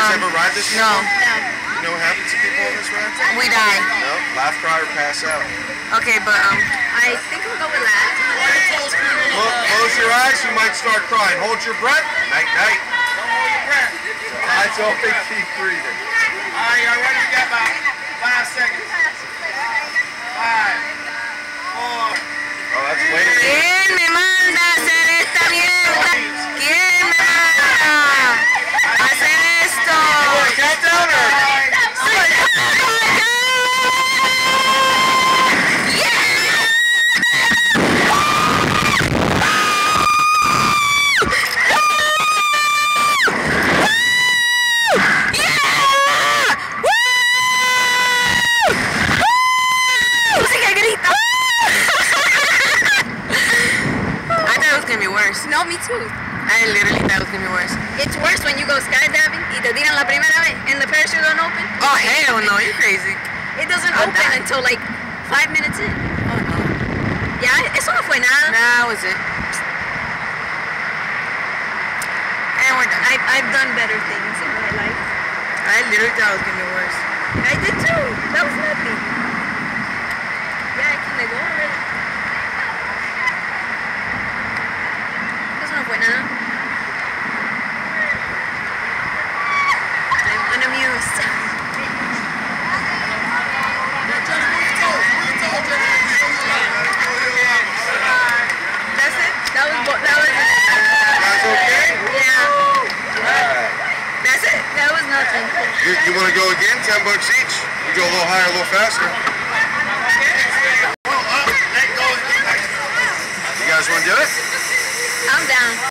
guys ever ride this No. before? You know what happens to people on this ride? We die. No, laugh, cry, or pass out. Okay, but I think we'll go with that. Close your eyes, you might start crying. Hold your breath. Night, night. Don't hold your breath. I don't think keep breathing. All right, y'all ready? We got about 5 seconds. 5, 4. Oh, that's waiting. ¿Quién me manda a hacer esta mierda? ¿Quién me manda a hacer esto? You want a countdown or? No, me too. I literally thought it was gonna be worse. It's worse when you go skydiving y te tiran la primera vez and the parachute don't open. Oh hell no, you're crazy. It doesn't open until like 5 minutes in. Oh no. Ya, eso no fue nada. That was it. And we're done. I've done better things in my life. I literally thought it was gonna be worse. I did too. That was nothing. Yeah, I can let go already. Eso no fue nada. I'm unamused. That's it? That was it. Guys okay? Yeah. Alright. That's it. That was nothing. You want to go again? $10 each. We go a little higher, a little faster. You guys want to do it? I'm down.